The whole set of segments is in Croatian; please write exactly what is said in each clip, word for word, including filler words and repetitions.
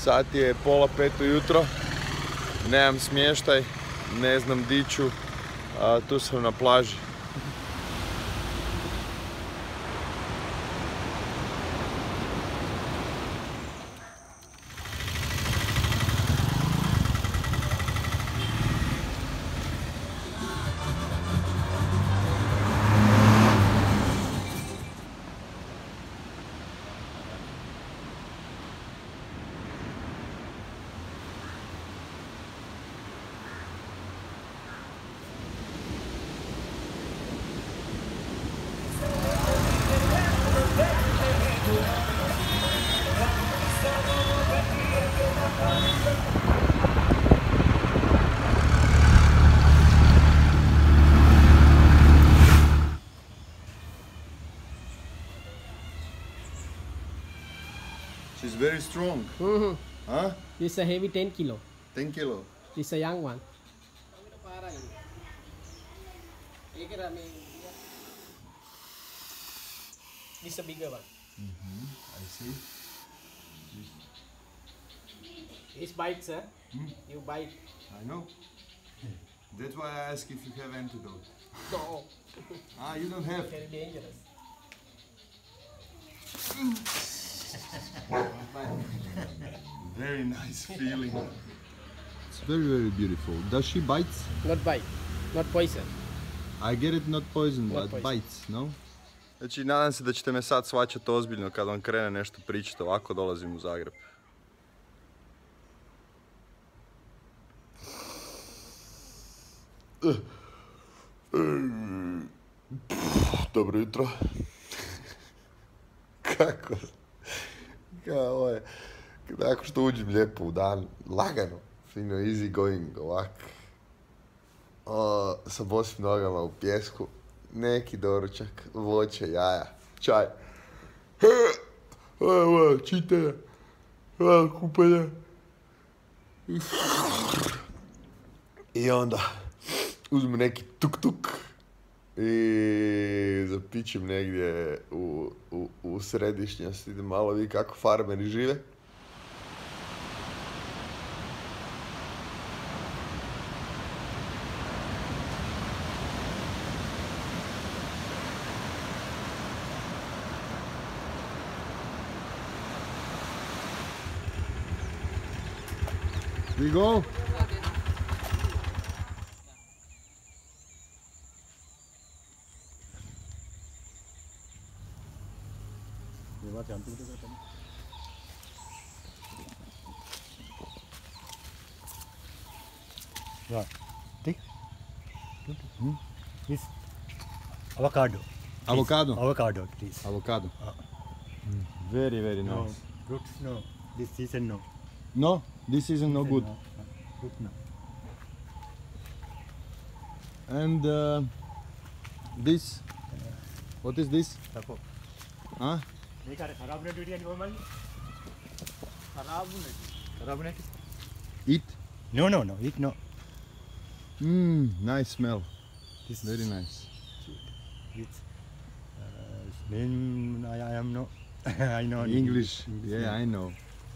Sad je pola pet ujutro, nemam smještaj, ne znam di ću, tu sam na plaži. She's very strong. Mm-hmm. Huh? This is a heavy ten kilo. ten kilo. This is a young one. This is a bigger one. Mm-hmm. I see. This bites, sir. Hmm? You bite. I know. That's why I ask if you have antidote. No. Ah, you don't have. Very dangerous. Very nice feeling. It's very, very beautiful. Does she bite? Not bite. Not poison. I get it, not poison, Not but poison. bites, no? Znači, nadam se da ćete me sad shvaćati ozbiljno kad vam krene nešto pričati, ovako dolazim u Zagreb. Dobro jutro. Kako? Kao je, nakon što uđem lijepo u dan, lagano, fino, easy going, ovak. O, sa bosim nogama u pjesku, neki doručak, voće, jaja, čaj. Evo, čitanja, evo, kupanja. I onda uzmem neki tuk-tuk i zapičem negdje u, u, u središnjosti, idem malo vidjeti kako farmeri žive. We go. Right. Take. Hmm. This avocado. Avocado? Avocado, please. Avocado. Uh, mm. Very, very no, nice. fruits no. This season no. No? This isn't no good. No. Fruit no. And uh, this? What is this? Tapo. Huh? Make a kharab net video normal. Kharab net. Kharab net. Eat? No, no, no. Eat no. Mmm, nice smell. This Very nice. It's uh, name I, I am no. I know English. English. Yeah, I know.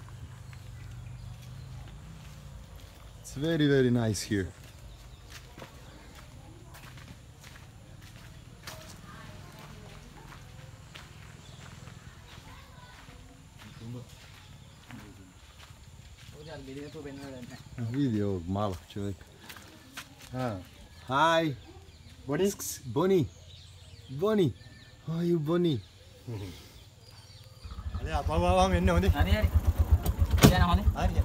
It's very, very nice here. Vidi ovog malog čovjeka. Ah. Hi. Bonnie? Bonnie. Bonnie. How are you, Bonnie? अरे आप आप आप इन्हें होंगे अरे यार क्या नाम है अरे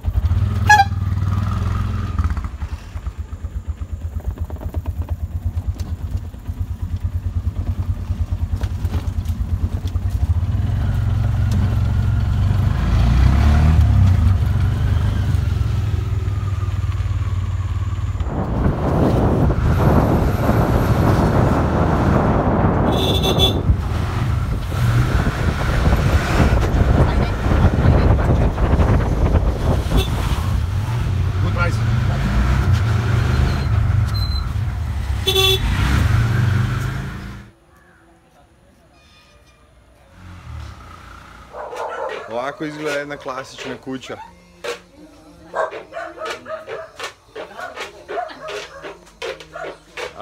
Ovako izgleda jedna klasična kuća.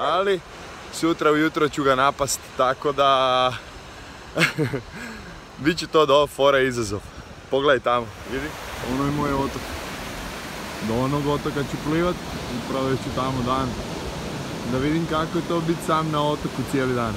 ali sutra ujutro ću ga napast, tako da bit će to do fora izazov. Pogledaj tamo, vidi, ono je moj otok. Do onog otoka ću plivat i provest ću tamo dan. Da vidim kako je to biti sam na otoku cijeli dan.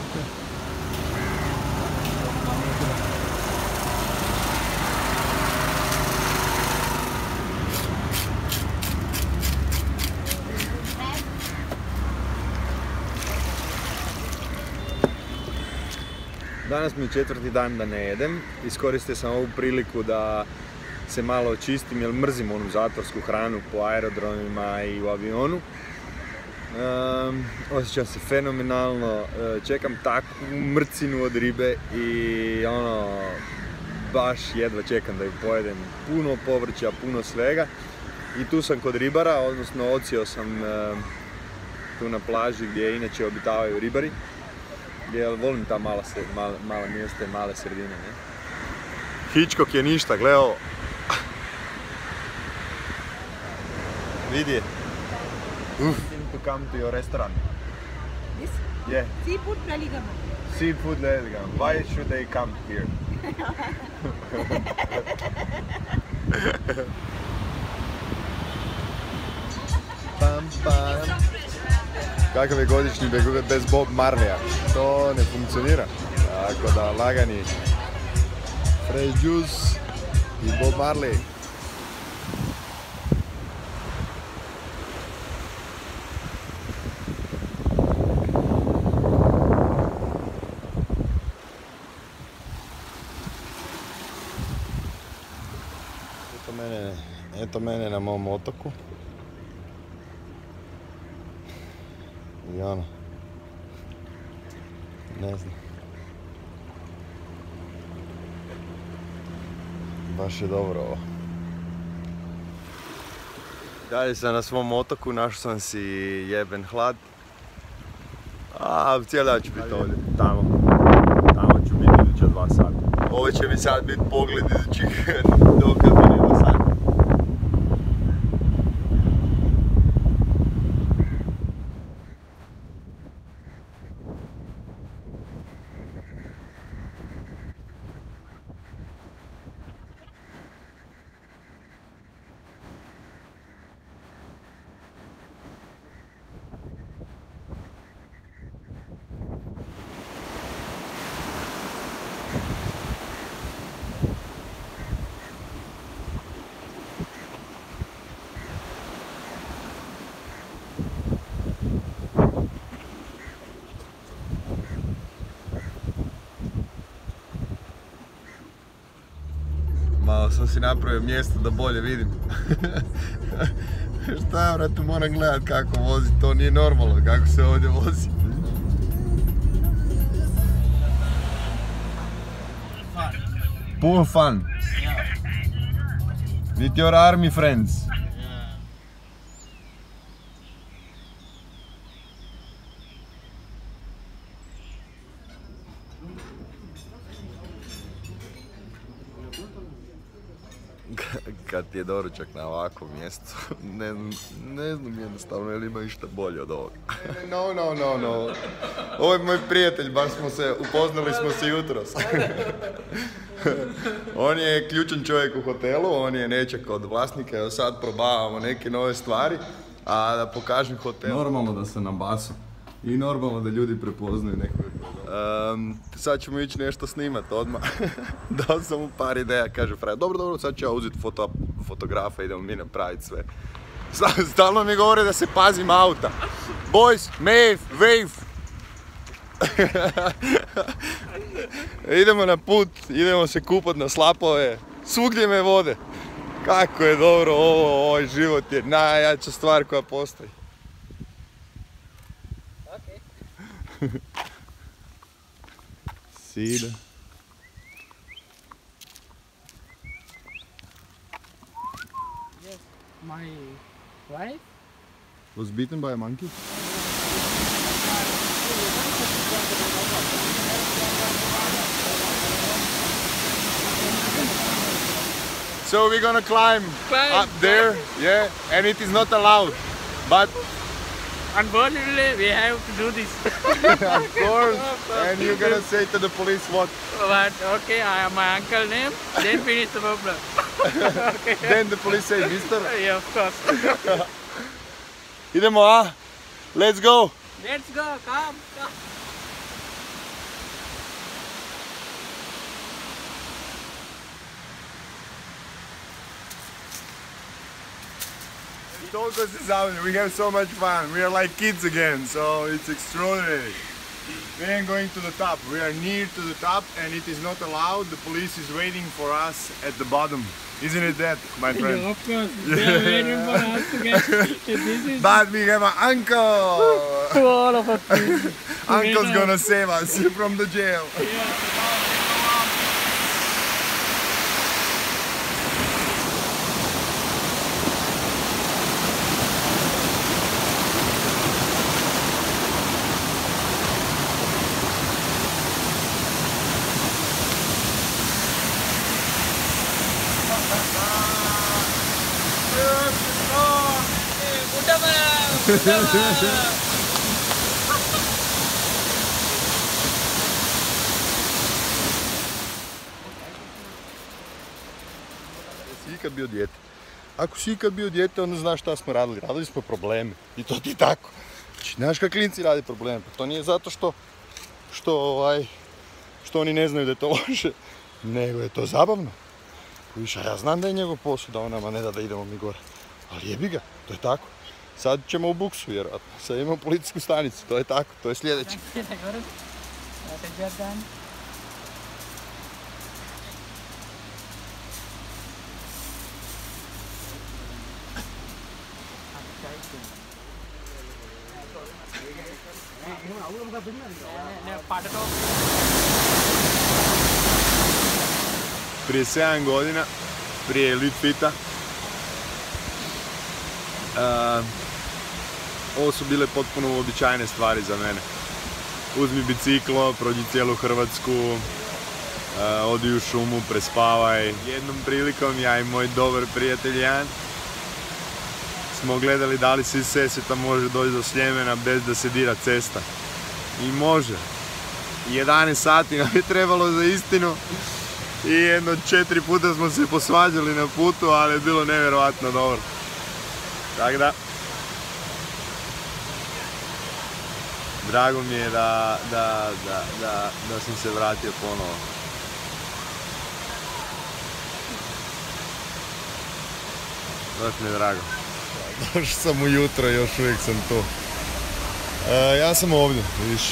Danas mi je četvrti dan da ne jedem. Iskoristio sam ovu priliku da se malo očistim jer mrzim onu zatvorsku hranu po aerodromima i u avionu. Um, osjećam se fenomenalno, čekam takvu mrcinu od ribe i ono, baš jedva čekam da ju pojedem. Puno povrća, puno svega. I tu sam kod ribara, odnosno odsjeo sam um, tu na plaži gdje inače obitavaju ribari. Jer volim ta mala, mala, mala mjesta i male sredine, ne? Hitchcock je ništa, gledao. Vidi je. Uf. To come to your restaurant. This? Yeah. Seafood Laligam. Seafood Laligam. Why should they come here? Pam, pam. Kakav je godišnji bez Bob Marleya? To ne funkcionira. Tako da lagani fresh juice i Bob Marley. Eto mene, eto mene na mom otoku. I ono, ne znam, baš je dobro ovo. Dalje sam na svom otoku, našao sam si jeben hlad. A cijeli dan ću biti ovdje, tamo, tamo ću biti iduća dva sata. Ovo će mi sad biti pogled idućih do Katarina sata. Malo sam si napravio mjesto da bolje vidim. Šta ja, brate, moram gledat kako vozi, to nije normalno kako se ovdje vozi. Pool fun. With your army friends. Kad ti je doručak na ovakvom mjestu, ne, ne znam jednostavno, jel ima išta bolje od ovoga. No, no, no, no. Ovo je moj prijatelj, baš smo se, upoznali smo se jutros. On je ključan čovjek u hotelu, on je nečak od vlasnika, evo sad probavamo neke nove stvari, a da pokažem hotel. Normalno da sam na basu i normalno da ljudi prepoznaju nekog. Um, sad ćemo ići nešto snimat odmah. Dao sam mu par ideja, kaže Fraja, dobro, dobro, sad ću ja uzeti foto, fotografa, idemo mi napraviti sve. Stalno mi govore da se pazim auta. Boys, wave, wave. Idemo na put, idemo se kupat na slapove, svugdje me vode. Kako je dobro ovo, ovaj život je najjača stvar koja postoji. Okay. See the... Yes, my wife was bitten by a monkey. So we're gonna climb, Climb, up there, yeah, and it is not allowed. But Unfortunately, we have to do this. Of course. And you're gonna say to the police what? But okay, I am my uncle name, then finish the problem. Okay. Then the police say, mister. Yeah, of course. Idemo, a? Let's go. Let's go, come, come. Toliko se zabavljamo, we have so much fun. We are like kids again, so it's extraordinary. We ain't going to the top. We are near to the top and it is not allowed. The police is waiting for us at the bottom. Isn't it that, my friend? Yeah, of course. They are waiting for us to get. This is But we have an uncle! all of us. Uncle's gonna save us from the jail. Jesi ikad bio dijete? Ako si ikad bio dijete, onda znaš šta smo radili. Radili smo probleme. I to ti tako. Znači, znaš kak klinci radi probleme. Pa to nije zato što, što, ovaj, što oni ne znaju da je to loše. Nego je to zabavno. Viš, a ja znam da je njegov posao, da on nama ne da da idemo mi gore. Ali jebi ga, to je tako. Sad ćemo u buksu vjerojatno. Sad imamo policijsku stanicu, to je tako, to je sljedeće. Prije sedam godina, prije Litfita, uh, ovo su bile potpuno uobičajene stvari za mene. Uzmi biciklo, prođi cijelu Hrvatsku, uh, odi u šumu, prespavaj. Jednom prilikom ja i moj dobar prijatelj Jan smo gledali da li se iz Sesveta može doći do Sljemena bez da se dira cesta. I može. jedanaest sati nam je trebalo za istinu. I jedno četiri puta smo se posvađali na putu, ali je bilo nevjerojatno dobro. Tako da, drago mi je da, da, da, da, da sam se vratio ponovo. Baš mi je drago. Došao sam ujutro, još uvijek sam tu. E, ja sam ovdje, vidiš.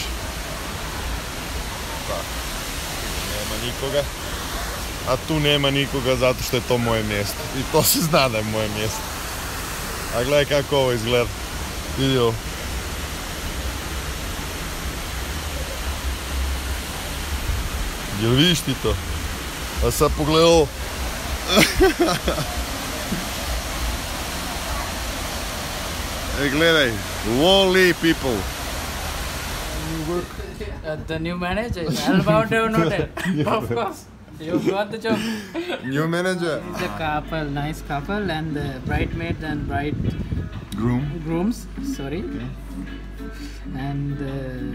Tako. Nema nikoga. A tu nema nikoga zato što je to moje mjesto. I to se zna da je moje mjesto. A gledaj kako ovo izgleda. Vidi ovo. Jel vidiš ti to? A sad pogledaj ovo. E gledaj. Wally people. Uh, the new manager, Albound Hotel. Of course. You got the job. New manager. It's a couple, nice couple, and the bridesmaids and bride Groom. grooms. Sorry. Okay. And uh,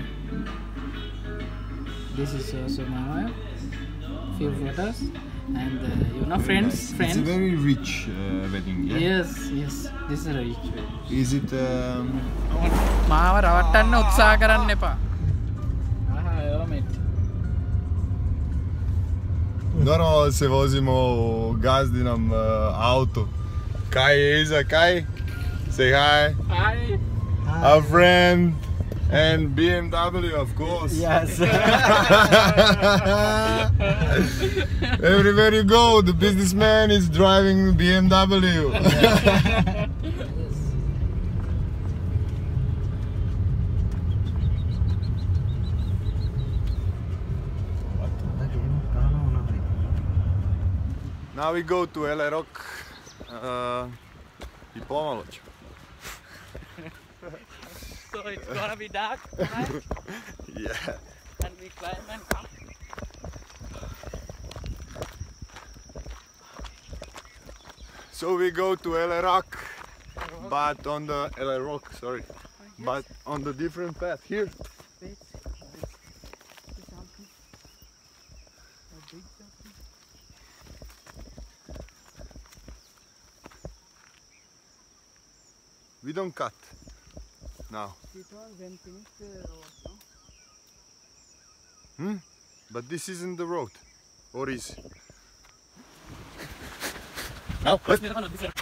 this is also my wife. Few photos, and uh, you know, friends, friends. It's a very rich uh, wedding, yeah? Yes, yes. This is a rich. Is it um, මාව රවට්ටන්න උත්සාහ කරන්න එපා. ආහා, එවා මෙත්. Normalno se vozimo u gazdinom uh, autu. Kaj je iza, Kaj? Say hi. Hi. Our friend and B M W, of course. Yes. Everywhere you go, the businessman is driving B M W. Now we go to Ele Rock. Uh, I pomalo ćemo. So it's gonna be dark tonight, Yeah. and we climb and come. So we go to Ele Rock, but on the Ele Rock, sorry, but on the different path here. Wait, this something. A big something. We don't cut now. It was when finished the road, no? Hmm? But this isn't the road. Or is? Now, let's get on this way.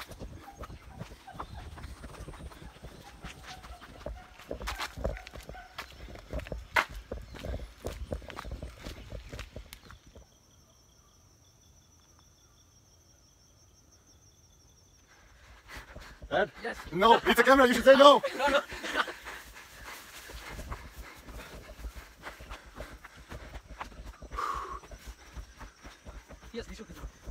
Dad? Yes. No, it's a camera, you should say no! No, no. Yes, we should.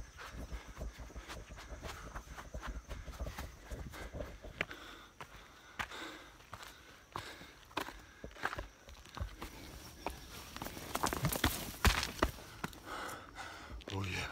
Oh yeah.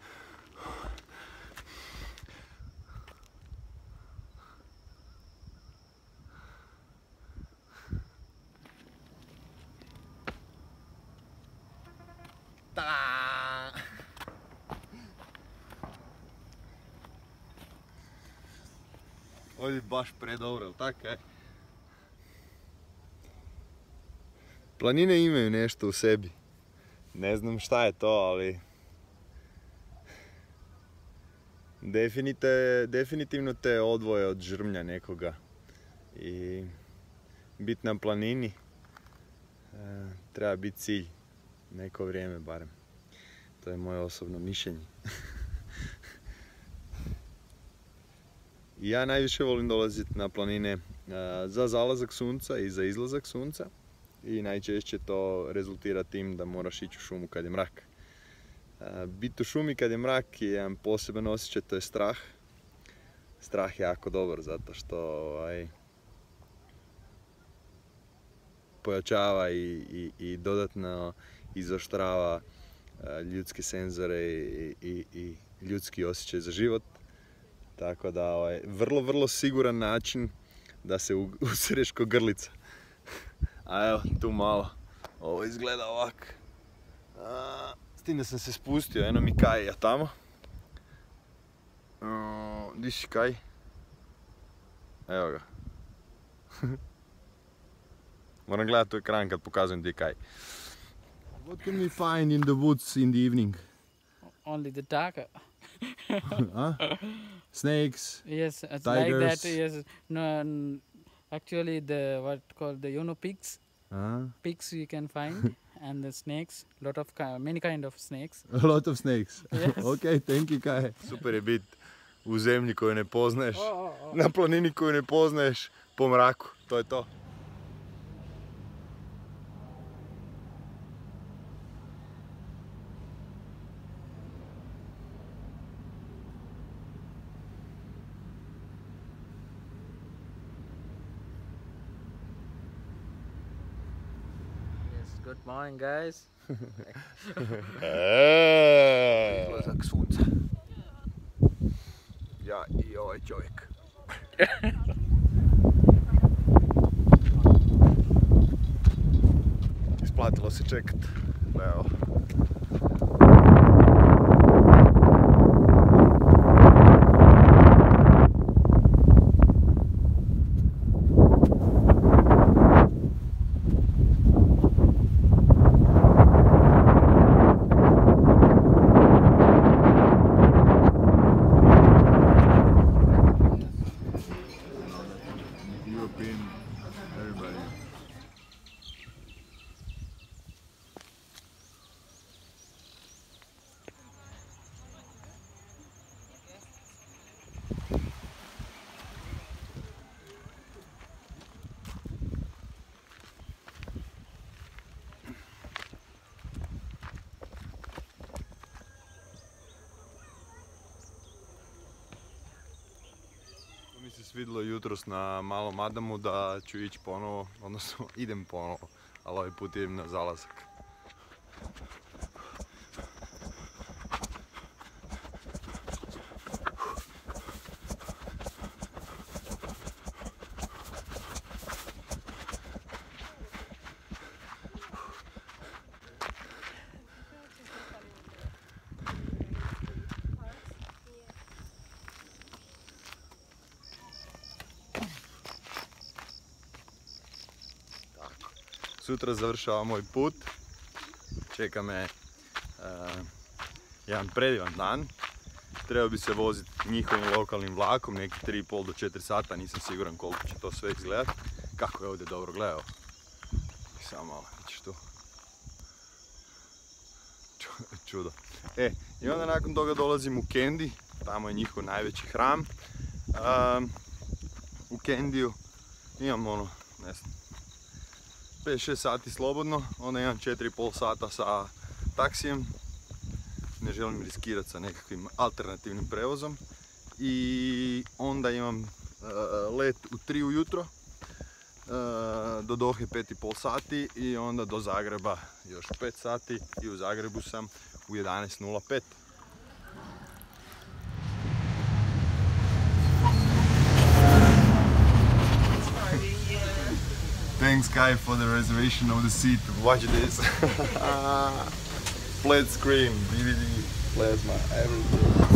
Ovdje je baš predobro, jel tako je? Planine imaju nešto u sebi. Ne znam šta je to, ali... Definite, definitivno te odvoje od žrmlja nekoga. I... Bit na planini... E, treba biti cilj. Neko vrijeme barem. To je moje osobno mišljenje. Ja najviše volim dolaziti na planine za zalazak sunca i za izlazak sunca. I najčešće to rezultira tim da moraš ići u šumu kad je mrak. Biti u šumi kad je mrak je jedan poseban osjećaj, to je strah. Strah je jako dobar zato što ovaj, pojačava i, i, i dodatno izoštrava ljudske senzore i, i, i ljudski osjećaj za život. Tako da, ovaj, vrlo, vrlo siguran način da se usereš ko grlica. A evo, tu malo. Ovo izgleda ovak. A, s tim da sam se spustio, eno mi Kaja tamo. A, di si Kaj? Evo ga. Moram gledati u ekran kad pokazujem di je Kaj. What can we find in the woods in the evening? Only the darker. Huh? Snakes? Yes, it's Tigers. like that. Yes, no, n- actually the what called the you know pigs. Uh, Pigs you can find, and the snakes. Lot of ki- many kind of snakes. a lot of snakes. Yes. Ok, thank you Kaj. Super je bit u zemlji koju ne poznaješ, Oh, oh, oh. na planini koju ne poznaješ, po mraku. To je to. Yes. Good morning, guys. Eee, izlazak sunca. Ja i ovaj čovjek. Isplatilo se čekat. Evo. European, everybody. Mi se svidilo jutros na Malom Adamu da ću ići ponovo, odnosno idem ponovo, ali ovaj put idem na zalazak. sutra završava moj put. Čeka me uh, jedan predivan dan. Trebao bi se voziti njihovim lokalnim vlakom, neki tri i pol do četiri sata, nisam siguran koliko će to sve izgledat. Kako je ovdje dobro gledao. Samo malo, vidiš tu. Čudo. E, i onda nakon toga dolazim u Kandy, tamo je njihov najveći hram. Um, u Kandiju imam ono, ne znam, pet šest sati slobodno, onda imam četiri i pol sata sa taksijem. Ne želim riskirati sa nekakvim alternativnim prevozom. I onda imam uh, let u tri ujutro, uh, do Dohe pet i pol sati i onda do Zagreba još pet sati i u Zagrebu sam u jedanaest nula pet. Thanks Kai for the reservation of the seat. Watch this. Flat screen, D V D, plasma, everything.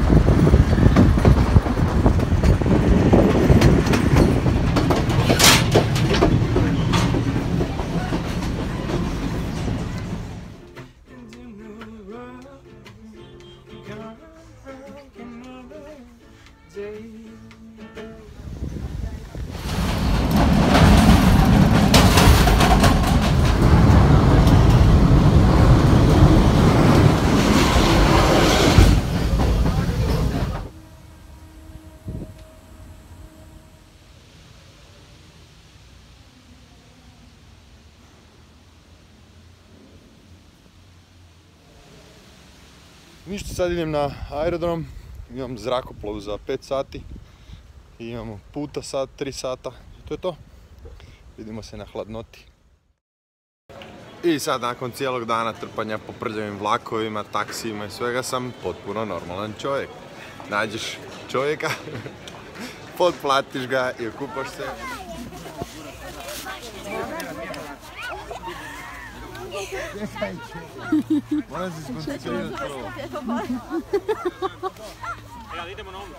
Ništa, sad idem na aerodrom, imam zrakoplov za pet sati i imamo puta sad tri sata i to je to. Vidimo se na hladnoti. I sad nakon cijelog dana trpanja po prljavim vlakovima, taksijima i svega sam potpuno normalan čovjek. Nađeš čovjeka, potplatiš ga i okupaš se. Moram se skoncentrirati prvo. Ja, idemo na ovu.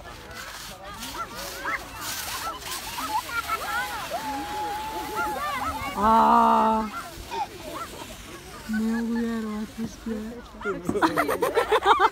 Aaaa, ne mogu vjerovati uspije.